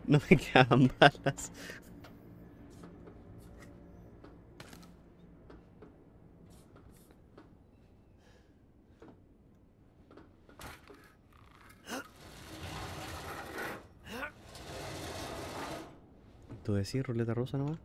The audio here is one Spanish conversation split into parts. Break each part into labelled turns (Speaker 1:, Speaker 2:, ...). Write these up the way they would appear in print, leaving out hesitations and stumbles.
Speaker 1: No me quedaban balas. ¿Tú decís ruleta rusa nomás?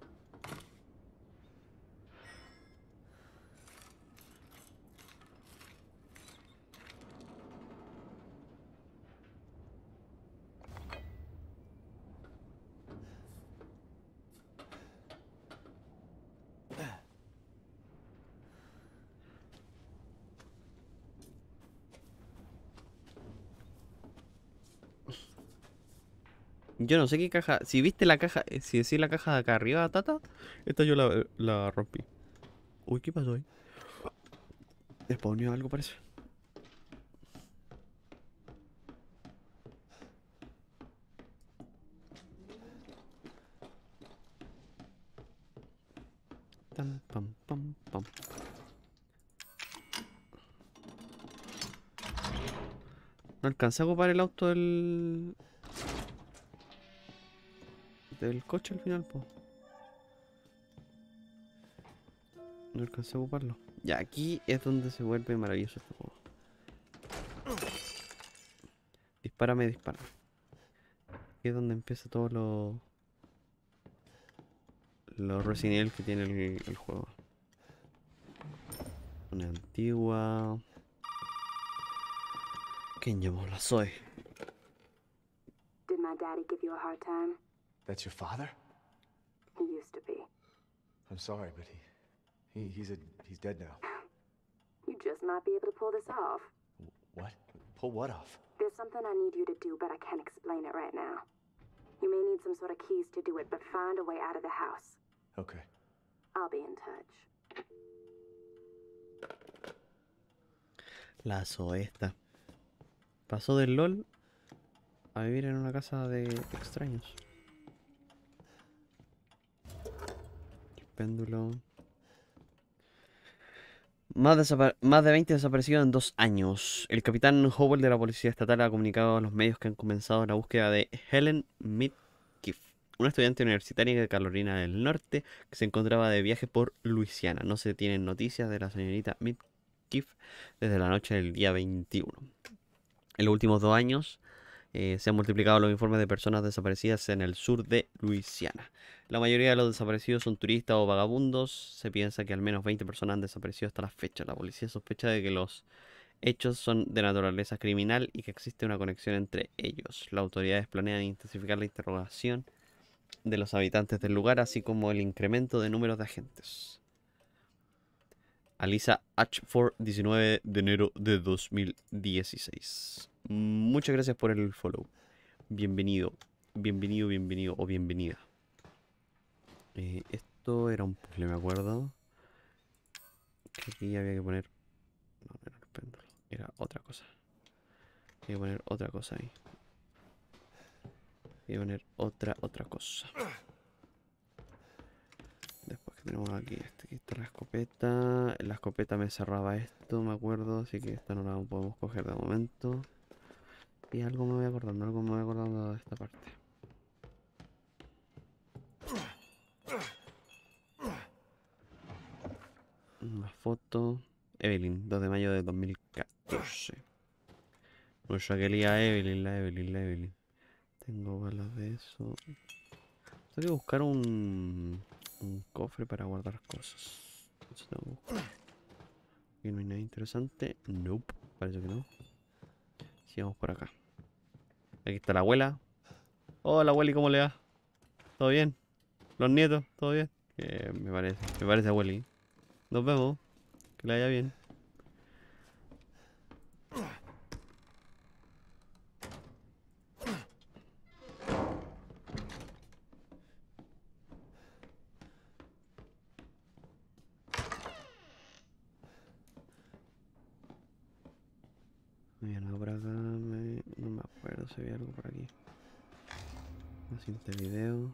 Speaker 1: Yo no sé qué caja. Si viste la caja, si decís la caja de acá arriba, Tata, esta yo la rompí. Uy, ¿qué pasó ahí? Spawneó algo, parece. Tam, pam, pam, pam. No alcancé a ocupar el auto del coche al final, po. No alcancé a ocuparlo. Ya, aquí es donde se vuelve maravilloso este juego. Dispárame, dispárame. Aquí es donde empieza todo lo Resident Evil que tiene el juego. Una antigua. ¿Quién llamó la Zoe?
Speaker 2: Did my daddy give you a hard time?
Speaker 3: That's your father?
Speaker 2: He used to be.
Speaker 3: I'm sorry, but he's dead now.
Speaker 2: You just might be able to pull this off.
Speaker 3: What? Pull what off?
Speaker 2: There's something I need you to do, but I can't explain it right now. You may need some sort of keys to do it, but find a way out of the house.
Speaker 3: Okay.
Speaker 2: I'll be in touch.
Speaker 1: La Zoe esta. Pasó del LOL a vivir en una casa de extraños. El péndulo. Más de 20 desaparecidos en 2 años. El capitán Howell de la Policía Estatal ha comunicado a los medios que han comenzado la búsqueda de Helen Midkiff, una estudiante universitaria de Carolina del Norte que se encontraba de viaje por Luisiana. No se tienen noticias de la señorita Midkiff desde la noche del día 21. En los últimos 2 años se han multiplicado los informes de personas desaparecidas en el sur de Luisiana. La mayoría de los desaparecidos son turistas o vagabundos. Se piensa que al menos 20 personas han desaparecido hasta la fecha. La policía sospecha de que los hechos son de naturaleza criminal y que existe una conexión entre ellos. Las autoridades planean intensificar la interrogación de los habitantes del lugar, así como el incremento de números de agentes. Alisa H4, 19 de enero de 2016. Muchas gracias por el follow. Bienvenido, bienvenido, bienvenido o bienvenida. Esto era un puzzle, me acuerdo. Que aquí había que poner... No, no era el péndulo, era otra cosa. Había que poner otra cosa ahí. Había que poner otra cosa. Después que tenemos aquí, aquí está la escopeta. En la escopeta me cerraba esto, me acuerdo. Así que esta no la podemos coger de momento. Y algo me voy acordando de esta parte. Una foto. Evelyn, 2 de mayo de 2014. Nuestra querida Evelyn, la Evelyn. Tengo balas de eso. Tengo que buscar un cofre para guardar cosas. Eso tengo que buscar. Aquí no hay nada interesante. Nope, parece que no. Sigamos por acá. Aquí está la abuela. Hola, abueli, ¿cómo le va? ¿Todo bien? ¿Los nietos? ¿Todo bien? Me parece, abueli. Nos vemos. Que le vaya bien. No había nada por acá. No me acuerdo si había algo por aquí. Una cinta de video.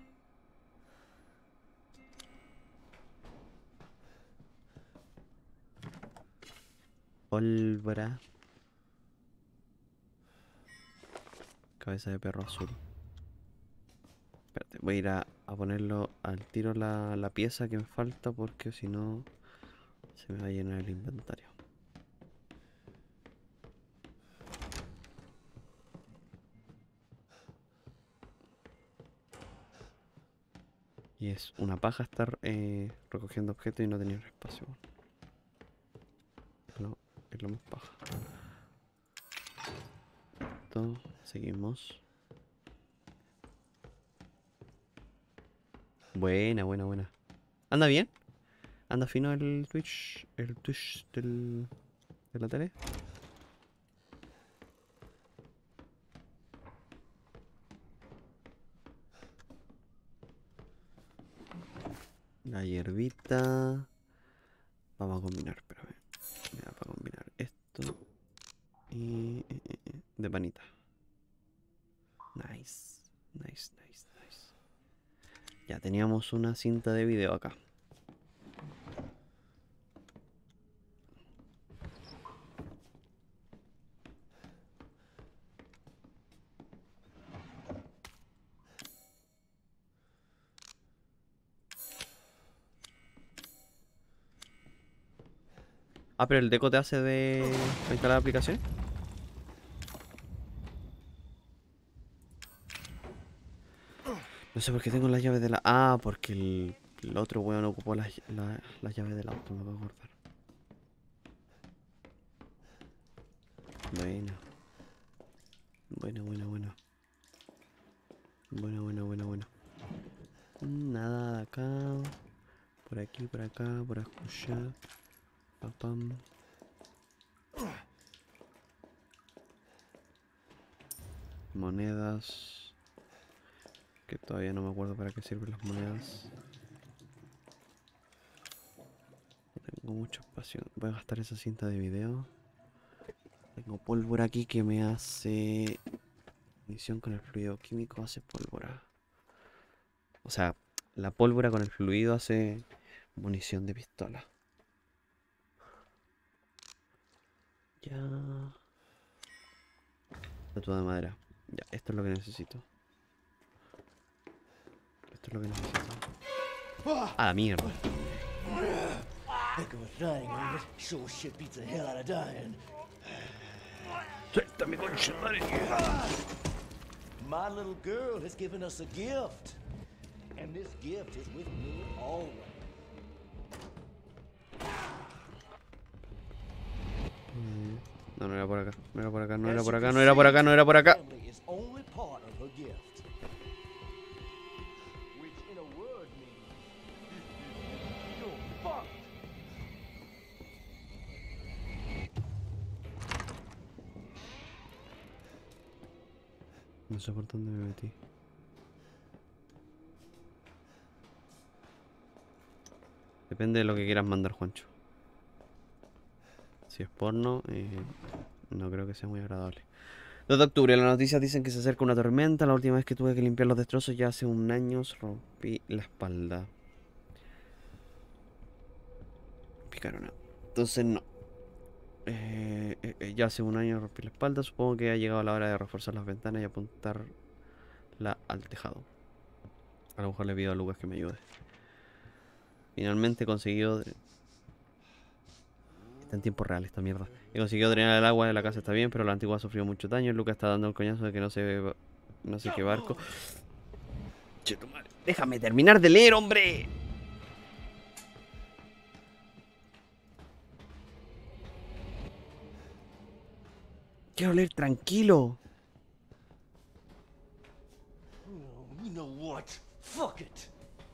Speaker 1: Pólvora. Cabeza de perro azul. Voy a ir a ponerlo al tiro la pieza que me falta porque si no se me va a llenar el inventario. Y es una paja estar recogiendo objetos y no tener espacio. Es lo más paja. Esto, seguimos. Buena, buena, buena. ¿Anda bien? ¿Anda fino el Twitch? ¿El Twitch de la tele? La hierbita. Vamos a combinar, espérame. Me da para combinar esto y de panita. Nice, nice, nice, nice. Ya teníamos una cinta de video acá. Ah, pero el deco te hace de para instalar aplicaciones. No sé por qué tengo las llaves de la... Ah, porque el otro weón ocupó las llaves del auto, me puedo acordar. Buena. Buena, buena, buena. Buena, buena, buena, buena. Nada de acá. Por aquí, por acá, por allá. Papam. Monedas. Que todavía no me acuerdo para qué sirven las monedas. No tengo mucho espacio. Voy a gastar esa cinta de video. Tengo pólvora aquí que me hace... Munición con el fluido químico hace pólvora. O sea, la pólvora con el fluido hace munición de pistola. Ya. Estatua de madera. Ya, esto es lo que necesito. Esto es lo que necesito. Ah, la mierda.
Speaker 4: Heck of a thing, ain't it? Sure shit beats the hell out of dying.
Speaker 1: Suéltame, concha madre.
Speaker 4: My little girl has given us a gift. And this gift is with me always.
Speaker 1: No, no era por acá. No era por acá, no era por acá, no era por acá, no era por acá.
Speaker 4: Family is only part of her gift. Which in a word means you're fucked.
Speaker 1: No sé por dónde me metí. Depende de lo que quieras mandar, Juancho. Si es porno, no creo que sea muy agradable. 2 de octubre, las noticias dicen que se acerca una tormenta. La última vez que tuve que limpiar los destrozos ya hace un año rompí la espalda. Picarona. Entonces no. Ya hace un año rompí la espalda. Supongo que ha llegado la hora de reforzar las ventanas y apuntarla al tejado. A lo mejor le pido a Lucas que me ayude. Finalmente he conseguido... Está en tiempo real esta mierda. He conseguido drenar el agua de la casa, está bien, pero la antigua ha sufrido mucho daño. Lucas está dando el coñazo de que no sé qué barco. Chetumare, déjame terminar de leer, hombre. Quiero leer tranquilo.
Speaker 4: Oh, you know what? Fuck it.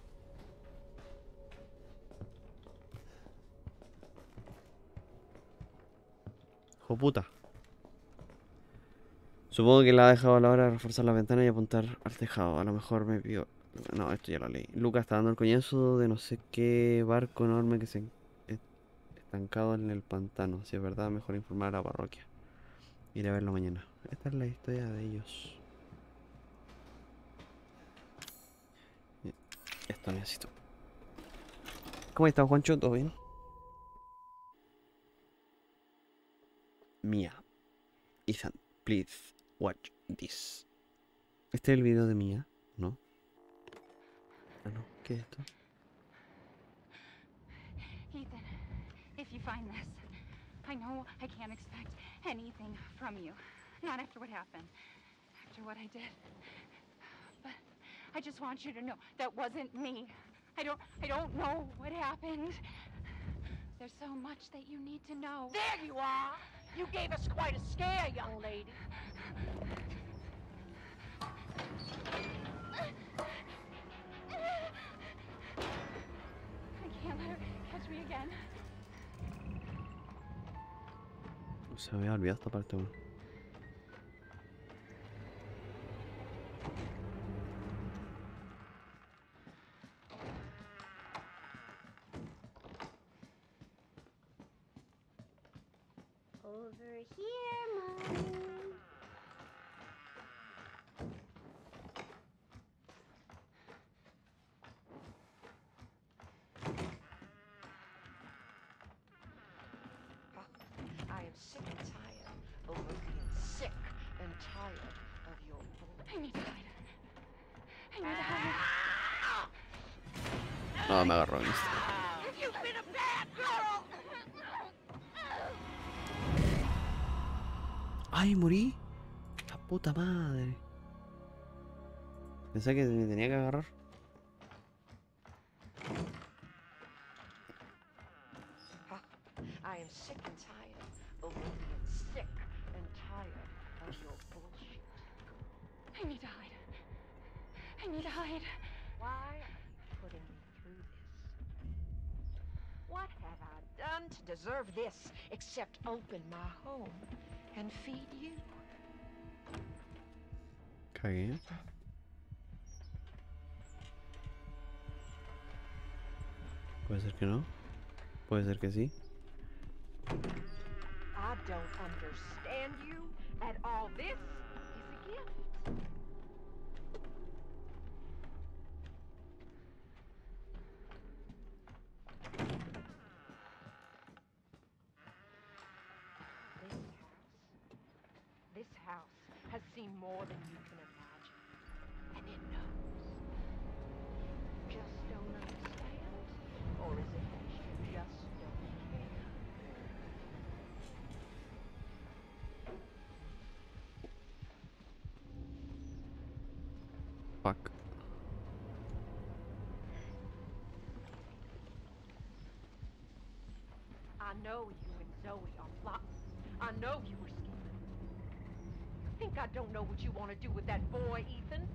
Speaker 1: Hijo puta. Supongo que la ha dejado a la hora de reforzar la ventana y apuntar al tejado. A lo mejor me pidió... No, esto ya lo leí. Lucas está dando el coñazo de no sé qué barco enorme que se estancado en el pantano. Si es verdad, mejor informar a la parroquia. Iré a verlo mañana. Esta es la historia de ellos. Esto necesito. ¿Cómo estás, Juancho? ¿Todo bien? Mia. Ethan, please watch this. Este es el video de Mia, ¿no? Ah, no. ¿Qué es esto?
Speaker 5: Ethan, if you find this, I know I can't expect anything from you. Not after what happened. After what I did. But I just want you to know that wasn't me. I don't know what happened. There's so much that you need to know.
Speaker 6: There you are! You gave us quite a scare, young lady.
Speaker 5: I can't let her catch me again.
Speaker 1: Se me había olvidado esta parte, weón.
Speaker 7: Over here, Mommy.
Speaker 6: I am sick and tired over being sick and tired of your bull.
Speaker 5: I need to hide. I need to hide.
Speaker 1: No, me agarró en esto.
Speaker 6: You've been a bad girl!
Speaker 1: ¡Ay, morí! ¡La puta madre! Pensé que me tenía que agarrar.
Speaker 6: I am sick and tired over being sick and tired of your bullshit.
Speaker 5: I need to hide. I need to hide.
Speaker 6: Why are you putting me through this? What have I done to deserve this except open my home and feed you?
Speaker 1: Cagué. Puede ser que no. Puede ser que sí.
Speaker 6: I don't understand you at all. This is a gift. This house has seen more than you can imagine. And it knows. Just don't understand? Or is it that you just don't care?
Speaker 1: Fuck.
Speaker 6: I know you and Zoe are plotting. I know you were scheming. Think I don't know what you want to do with that boy, Ethan?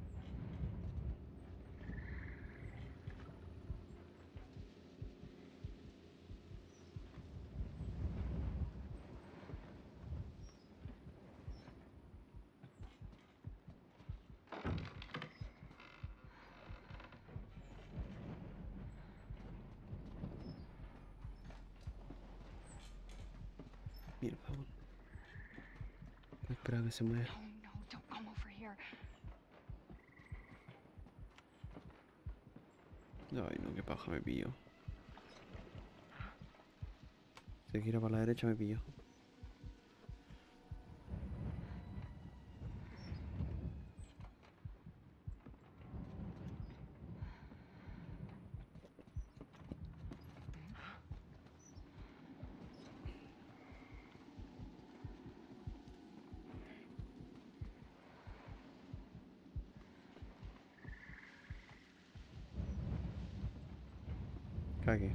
Speaker 1: Mira, por favor. Espera que se mueva.
Speaker 5: No, don't come over here.
Speaker 1: Ay, no, qué paja, me pillo. Se gira para la derecha, me pillo. Cagué.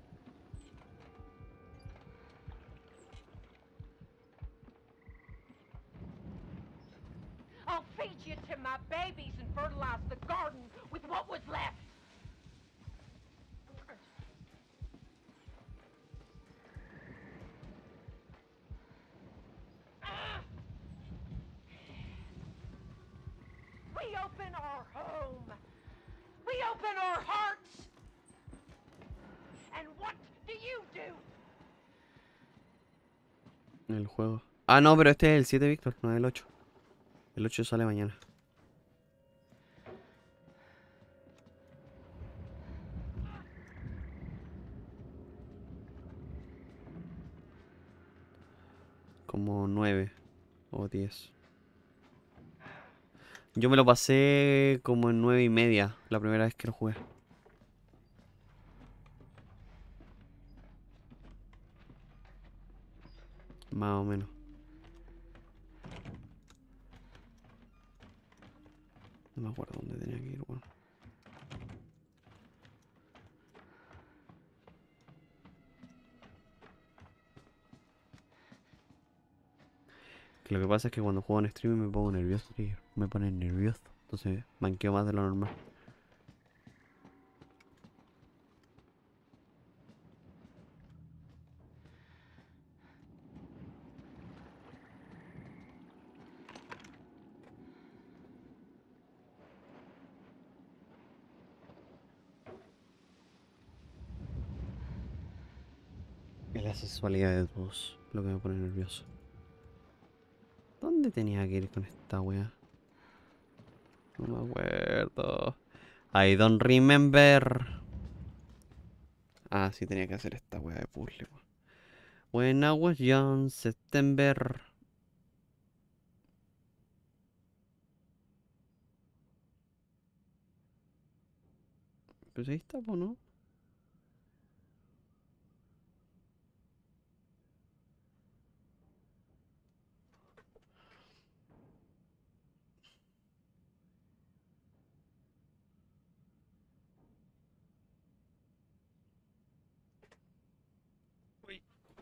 Speaker 6: I'll feed you to my babies and fertilize the garden with what was left. We open our home. We open our hearts. And what do you do?
Speaker 1: El juego. Ah, no, pero este es el 7, Víctor, no el 8. El 8 sale mañana. Como 9 o 10. Yo me lo pasé como en 9:30, la primera vez que lo jugué. Más o menos. No me acuerdo dónde tenía que ir, weón. Que lo que pasa es que cuando juego en stream me pongo nervioso, tío. Me pone nervioso. Entonces manqueo más de lo normal. Es la sexualidad de todos lo que me pone nervioso. ¿Dónde tenía que ir con esta wea? No me acuerdo. I don't remember. Ah, sí, tenía que hacer esta wea de puzzle, weón. When I was young, September. Pues ahí está, po, ¿no? Uy.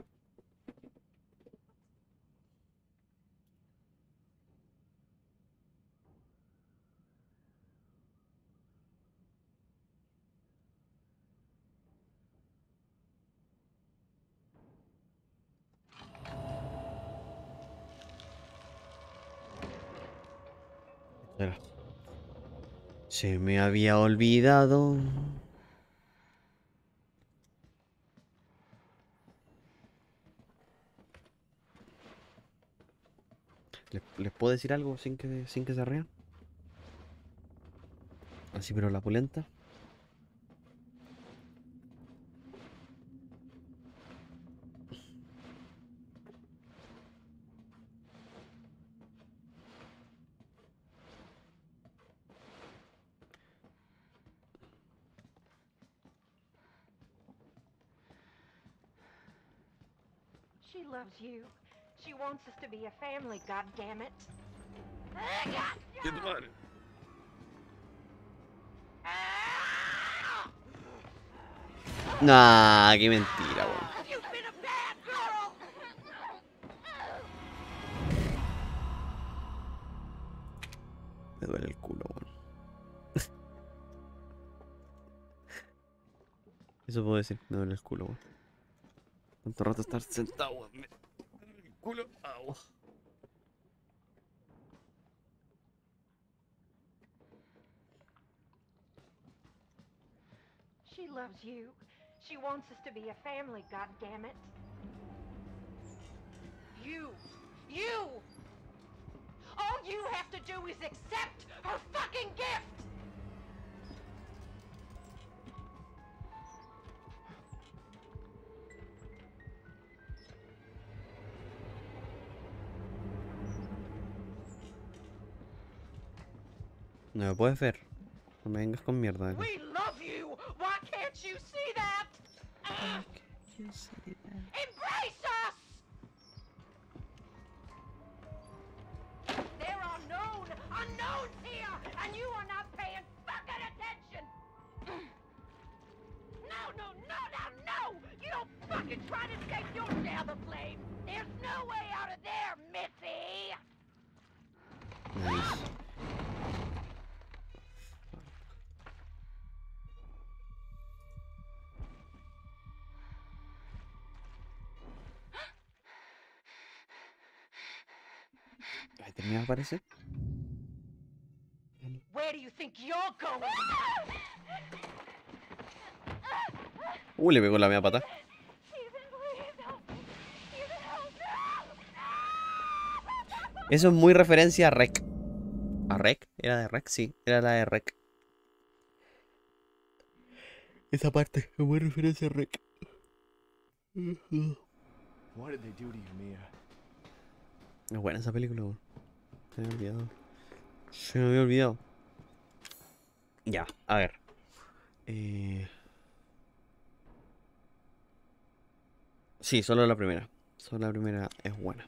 Speaker 1: Espera. Se me había olvidado. ¿Les puedo decir algo sin que se rían? Así, pero la pulenta.
Speaker 6: She loves you. She wants us to be a family, goddammit.
Speaker 1: Nah, qué mentira, weón.
Speaker 6: You've been a bad girl!
Speaker 1: Me duele el culo, weón. Eso puedo decir, me duele el culo, weón. Tanto rato estar sentado, weón. Me duele el culo. Au.
Speaker 6: She loves you. She wants us to be a family, goddammit. You! All you have to do is accept her fucking gift!
Speaker 1: No me puedes ver. No me vengas con mierda. acá.
Speaker 6: We love you! Why can't you see that? Embrace us! There are known unknowns here, and you are not paying fucking attention! No! You don't fucking try to escape your share of the flame! There's no way out of there, Missy!
Speaker 1: Nice. Ahí termina de aparecer.
Speaker 6: Where do you think you're going?
Speaker 1: Le pegó la media pata. Eso es muy referencia a Rec. ¿A Rec? ¿Era de Rec? Sí, era la de Rec. Esa parte es muy referencia a Rec.
Speaker 3: What did they do to you, Mia?
Speaker 1: Es buena esa película, weón. Se me había olvidado. Se me había olvidado. Ya, a ver. Sí, solo la primera. Solo la primera es buena.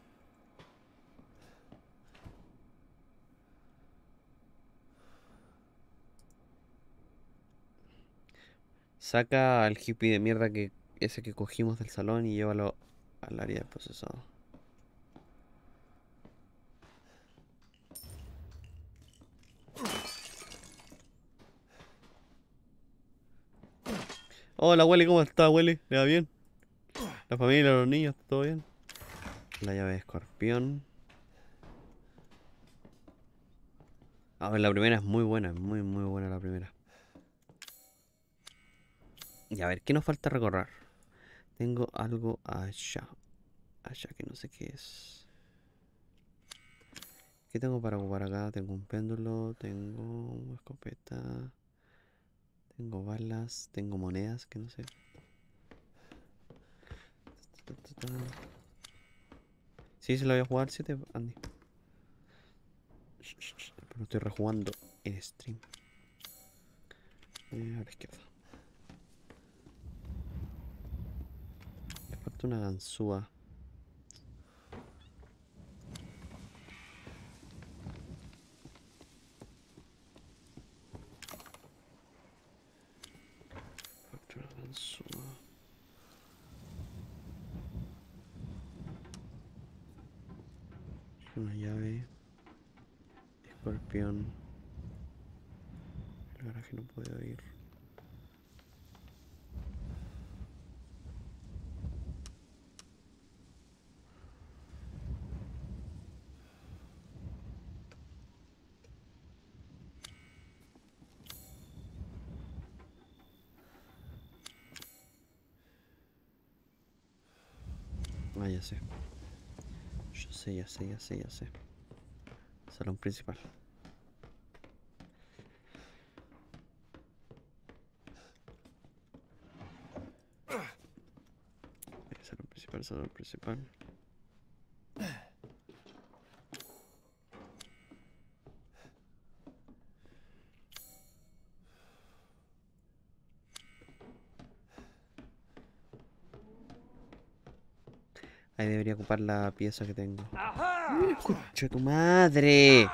Speaker 1: Saca al hippie de mierda que ese que cogimos del salón y llévalo al área de procesado. Hola, Willy, ¿cómo está, Willy? ¿Le va bien? ¿La familia, los niños, todo bien? La llave de escorpión. A ver, la primera es muy buena, muy buena la primera. Y a ver, ¿qué nos falta recorrer? Tengo algo allá. Allá que no sé qué es. ¿Qué tengo para ocupar acá? Tengo un péndulo, tengo una escopeta, tengo balas, tengo monedas que no sé. Sí, se lo voy a jugar 7, Andy. Pero estoy rejugando en stream. A la izquierda. Me falta una ganzúa. Falta una ganzúa. Una llave. Escorpión. El garaje no puedo ir. Ah, ya sé. Yo sé, ya sé, ya sé, ya sé. Salón principal. Salón principal, salón principal. Ahí debería ocupar la pieza que tengo. ¡Concha tu madre!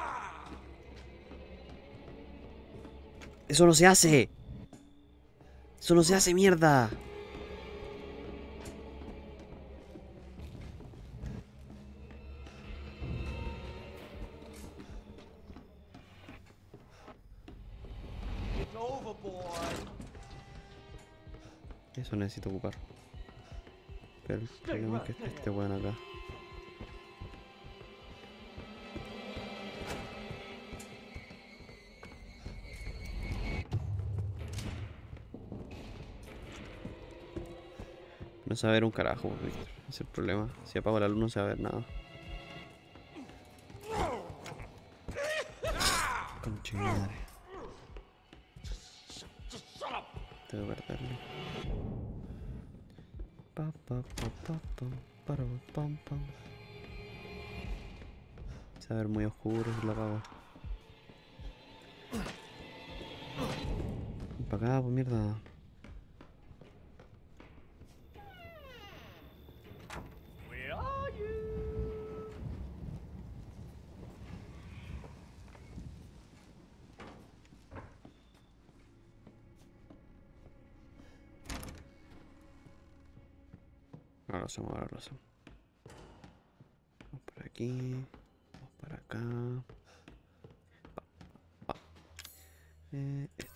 Speaker 1: ¡Eso no se hace! ¡Eso no se hace, mierda!
Speaker 4: It's overboard.
Speaker 1: Eso necesito ocupar. Pero el problema es que está este weón acá. No se va a ver un carajo, Víctor. Ese es el problema. Si apago la luz no se va a ver nada. Concha de madre. Tengo que perderlo. Pa, pa, pa, pa, pam, para, pam, pam. Se va a ver muy oscuro si lo apago. Para acá, pues mierda. Ahora lo hacemos, ahora lo hacemos. Vamos por aquí. Vamos para acá. Pa, pa. Este.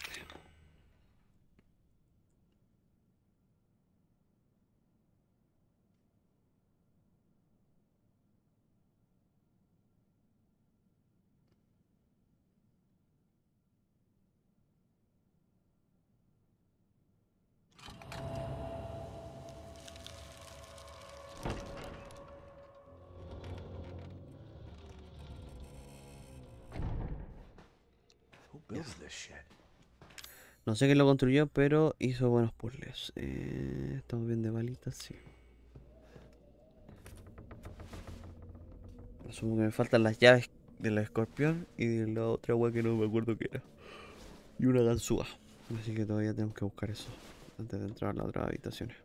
Speaker 3: Who builds this shit?
Speaker 1: No sé quién lo construyó, pero hizo buenos puzzles. Estamos bien de balitas, sí. Asumo que me faltan las llaves de la escorpión y de la otra agua que no me acuerdo qué era. Y una ganzúa. Así que todavía tenemos que buscar eso antes de entrar a las otras habitaciones.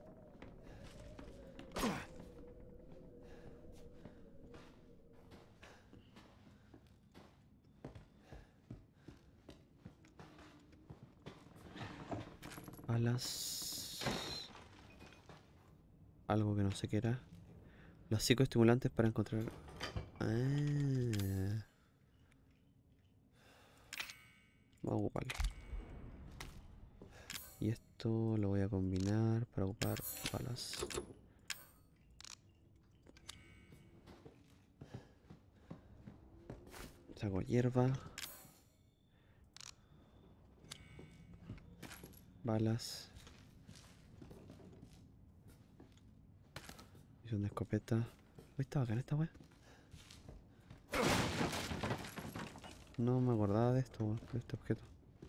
Speaker 1: Alas. Algo que no sé qué era. Los psicoestimulantes para encontrar... Ah. Vamos a ocuparlo. Y esto lo voy a combinar para ocupar balas. Saco hierba. Balas. Misión de escopeta. Uy, está bacán esta wea. No me acordaba de esto, weón, de este objeto.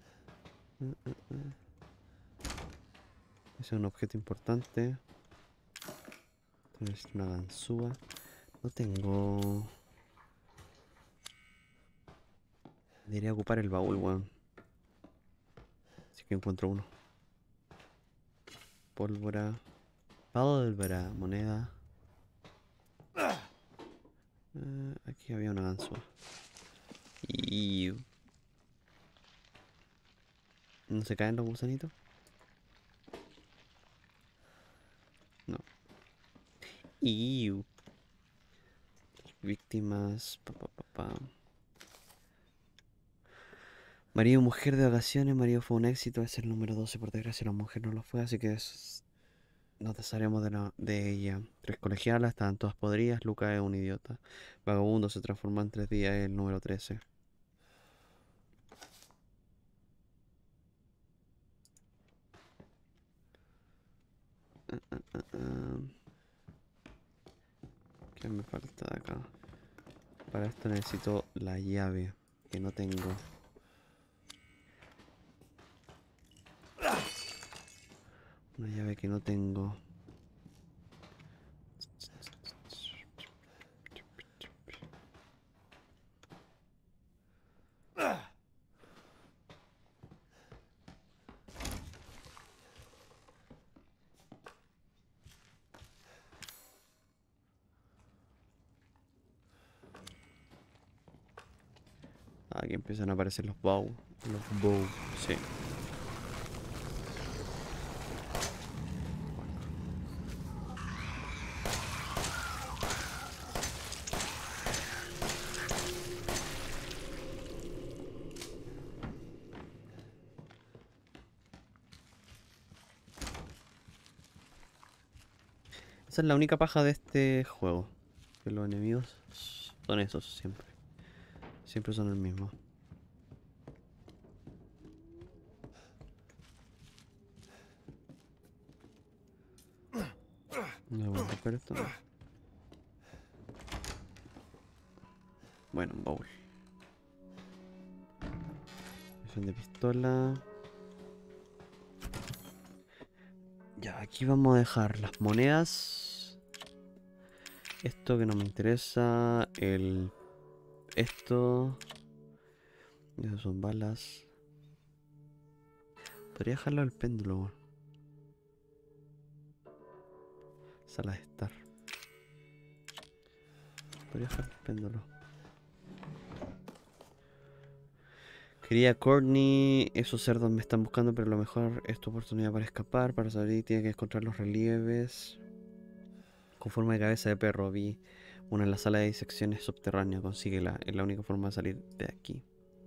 Speaker 1: Ese es un objeto importante. Necesito una ganzúa. No tengo... Debería ocupar el baúl, weón. Así que encuentro uno. Pólvora. Pólvora, moneda. Aquí había una ganzúa. Y... ¿No se caen los gusanitos? No. Víctimas. Marido, mujer de vacaciones. Marido fue un éxito. Es el número 12. Por desgracia, la mujer no lo fue. Así que nos desharemos de ella. 3 colegialas. Estaban todas podridas. Lucas es un idiota. Vagabundo se transformó en 3 días. Es el número 13. ¿Qué me falta de acá? Para esto necesito la llave, que no tengo. Una llave que no tengo. Aquí empiezan a aparecer los bow. Los bow, sí. Esa es la única paja de este juego. Que los enemigos son esos siempre. Siempre son el mismo. No voy a romper esto. Bueno, un baúl. Misión de pistola. Ya, aquí vamos a dejar las monedas. Esto que no me interesa. Esto. Esas son balas. Podría dejarlo al péndulo, weón. Sala de estar. Podría dejar el péndulo. Quería Courtney. Esos cerdos me están buscando, pero lo mejor es tu oportunidad para escapar. Para salir tienes que encontrar los relieves. Con forma de cabeza de perro. Vi una en la sala de disecciones subterránea. Consíguela. Es la única forma de salir de aquí.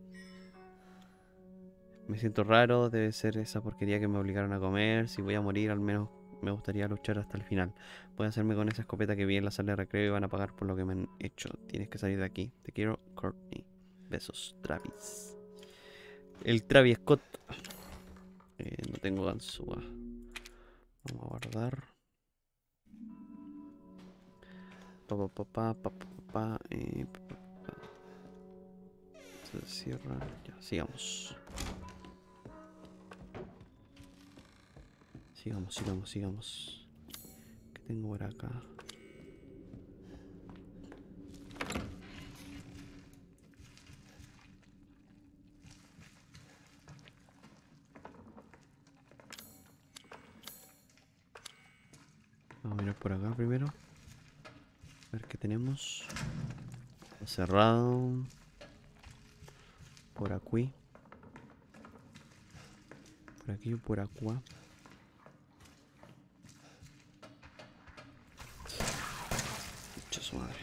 Speaker 1: Me siento raro. Debe ser esa porquería que me obligaron a comer. Si voy a morir, al menos me gustaría luchar hasta el final. Voy a hacerme con esa escopeta que vi en la sala de recreo y van a pagar por lo que me han hecho. Tienes que salir de aquí. Te quiero, Courtney. Besos, Travis. El Travis Scott. No tengo ganzúa. Vamos a guardar. Se cierra. Ya, sigamos. Sigamos. ¿Qué tengo por acá? por acá primero. A ver qué tenemos. Está cerrado. Por aquí. Por aquí, por acá. Mucha su madre.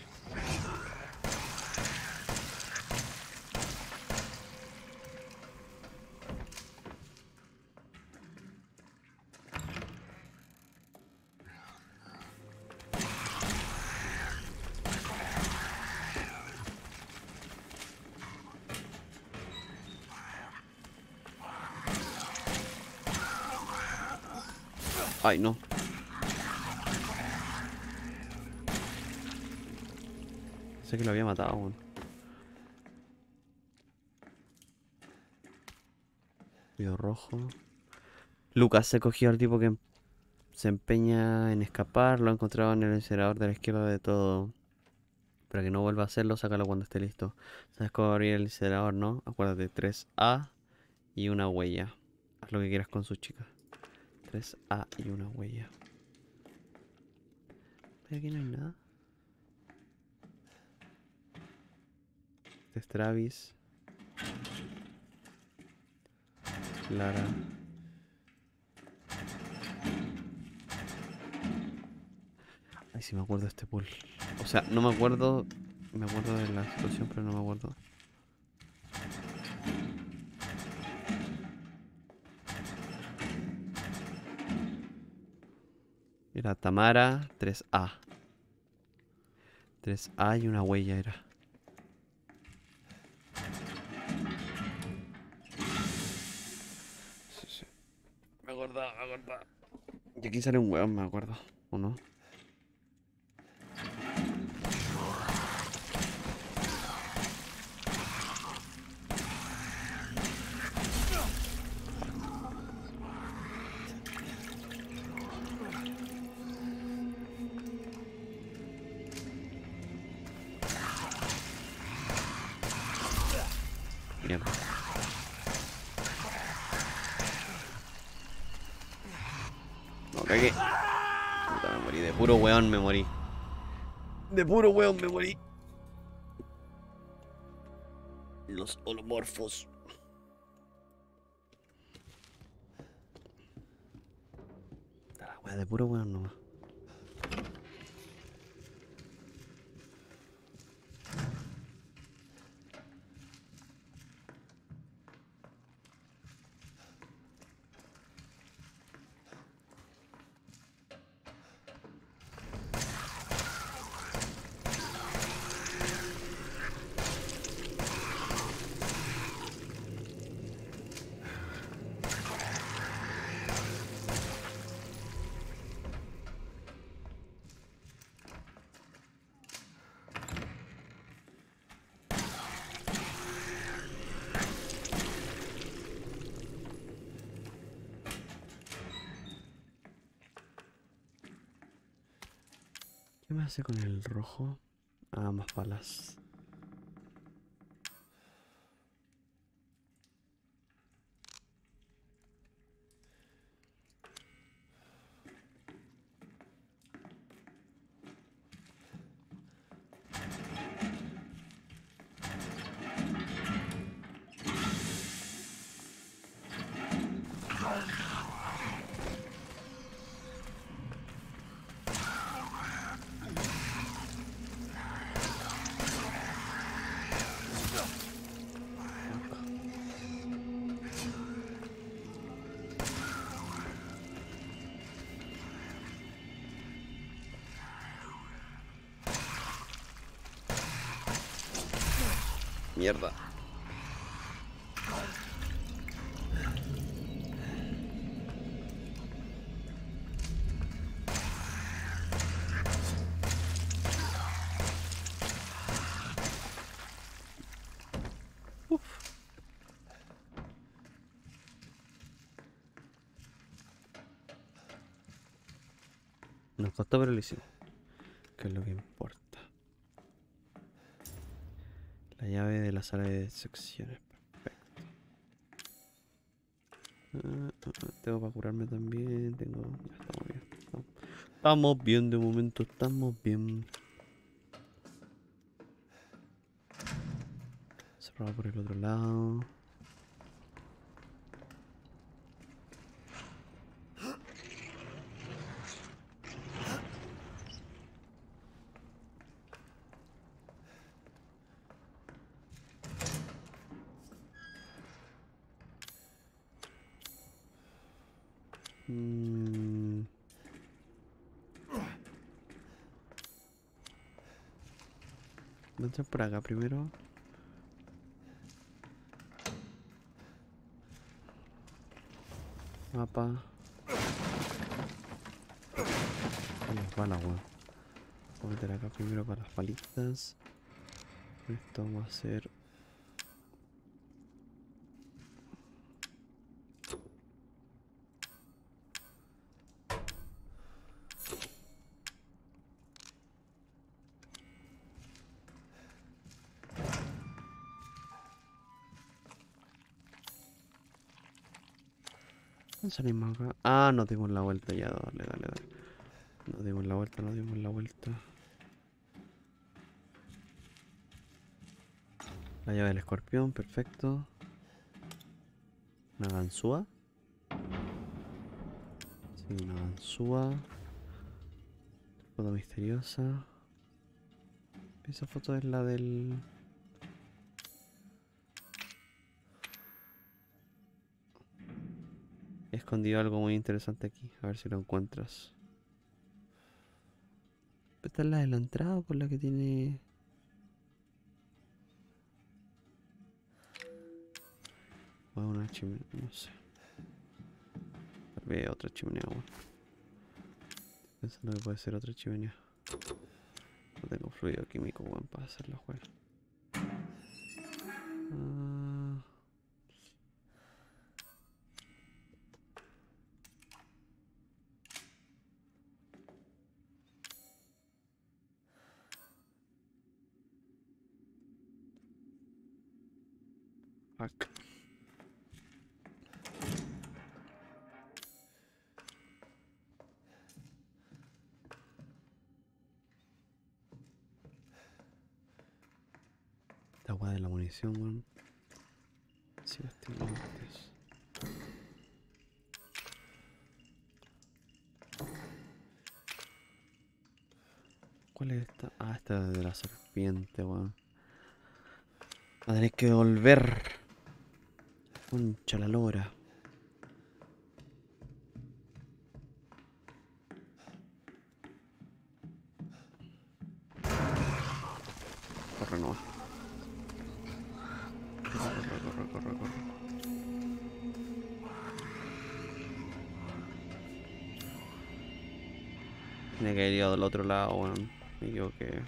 Speaker 1: Ay, no. Sé que lo había matado, weón. Cuidado rojo. Lucas se cogió al tipo que se empeña en escapar. Lo ha encontrado en el incinerador de la izquierda de todo. Para que no vuelva a hacerlo, sácalo cuando esté listo. ¿Sabes cómo abrir el incinerador, no? Acuérdate, 3A y una huella. Haz lo que quieras con sus chicas. 3A y una huella. ¿Pero aquí no hay nada? Este es Travis. Lara. Ay, sí me acuerdo de este pool. O sea, no me acuerdo. Me acuerdo de la situación, pero no me acuerdo. Era Tamara 3A. 3A y una huella era. Sí, sí. Me acordaba, me acordaba. Y aquí sale un weón, me acuerdo. ¿O no? Mierda. No, cagué. Puta, me morí. De puro weón me morí. De puro weón me morí. Los holomorfos. La wea de puro weón nomás. ¿Qué me hace con el rojo? Ah, más balas. Mierda. Nos costó, pero lo hicimos. Que es lo que importa. La llave de la sala de secciones. Perfecto. Tengo para curarme también. Tengo. Ya estamos bien. Estamos bien, de momento estamos bien. Cerrado por el otro lado. Voy a entrar por acá primero. Mapa. Ahí las balas, weón. Voy a meter acá primero para las palitas. Esto vamos a hacer. Salimos acá. Ah, nos dimos la vuelta ya. Dale, dale, dale. Nos dimos la vuelta, nos dimos la vuelta. La llave del escorpión, perfecto. Una ganzúa. Sí, una ganzúa. Foto misteriosa. Esa foto es la del... He escondido algo muy interesante aquí. A ver si lo encuentras. Esta es la de la entrada por la que tiene... O una chimenea, no sé. Tal vez otra chimenea, bueno. Pensando que puede ser otra chimenea. No tengo fluido químico, bueno, para hacer la juega. Fuck. La agua de la munición, weón. Sí, estimulantes. ¿Cuál es esta? Ah, esta es de la serpiente, weón. Va a tener que volver. Concha la lora. Corre nomás. Corre, corre, corre, corre. Tiene que haber ido del otro lado, weón. Me equivoqué.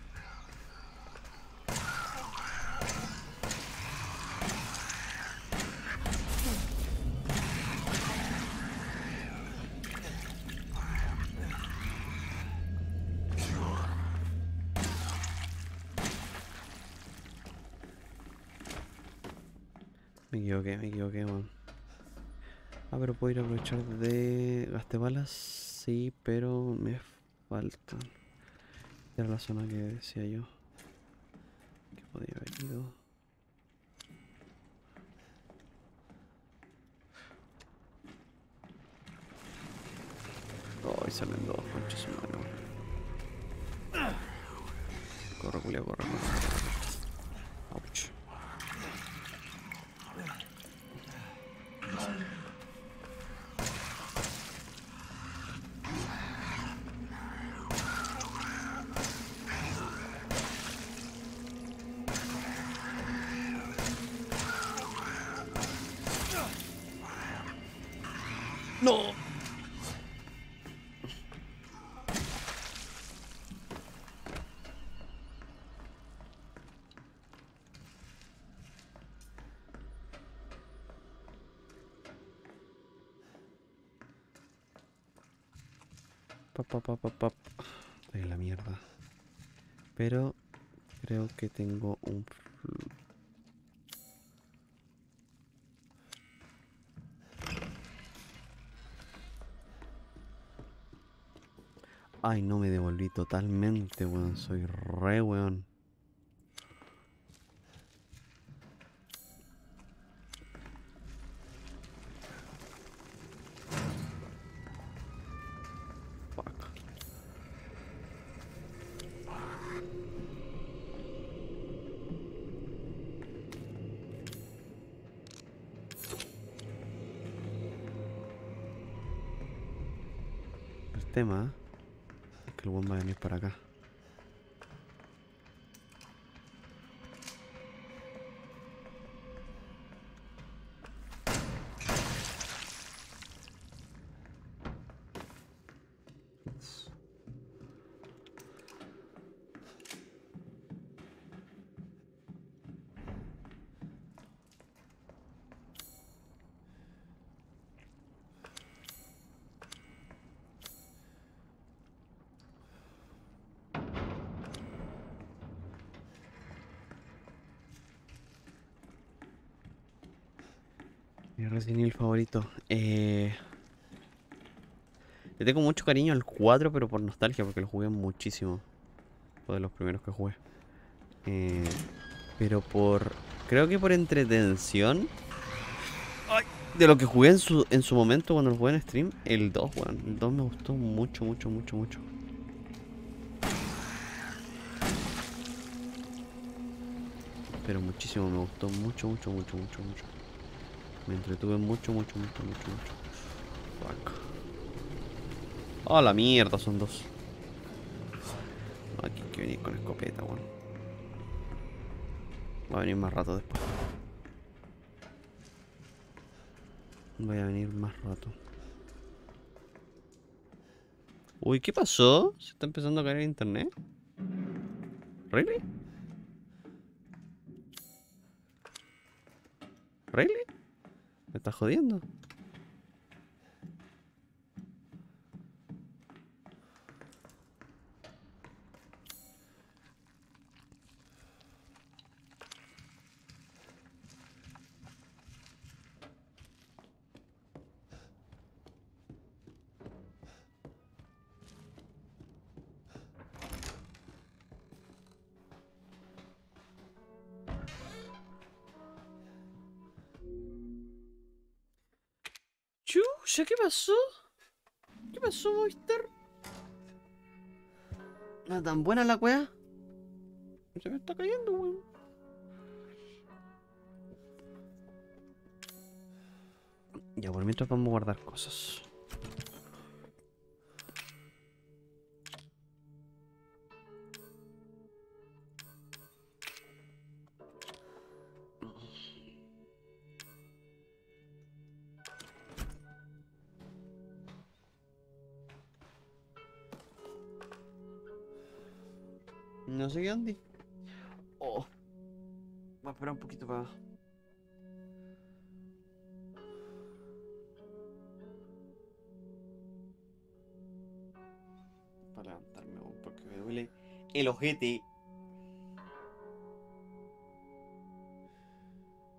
Speaker 1: Me equivoqué, weón. Ah, pero puedo ir a aprovechar de... ¿Gasté balas? Sí, pero me faltan. Era la zona que decía yo. Que podía haber ido. Oh, y salen dos, conchas su mano. Corre, Julia, corre, corre, corre. Ouch. No. Pap, pap, pap, pap, pap. Estoy en la mierda. Pero creo que tengo un... Ay, no me devolví totalmente, weón. Soy re, weón. Fuck. El tema es que el weón va a venir para acá. Mi Resident Evil favorito. Le tengo mucho cariño al 4, pero por nostalgia, porque lo jugué muchísimo. Fue de los primeros que jugué. Eh, pero por... Creo que por entretención. Ay, de lo que jugué en su momento cuando lo jugué en stream, el 2, weón. El 2 me gustó mucho, mucho, mucho, mucho. Pero muchísimo, me gustó mucho, mucho, mucho, mucho, mucho. Me entretuve mucho, mucho, mucho, mucho, mucho. Fuck. Oh, la mierda, son dos. Aquí hay que venir con escopeta, weón. Va a venir más rato después. Voy a venir más rato. Uy, ¿qué pasó? ¿Se está empezando a caer el internet? ¿Really? ¿Really? ¿Me estás jodiendo? Chucha, ¿qué pasó? ¿Qué pasó, Movistar? ¿No es tan buena la weá? Se me está cayendo, weón. Ya, por mientras vamos a guardar cosas. No sé qué onda. Oh. Voy a esperar un poquito para levantarme, weón, porque me duele el ojete.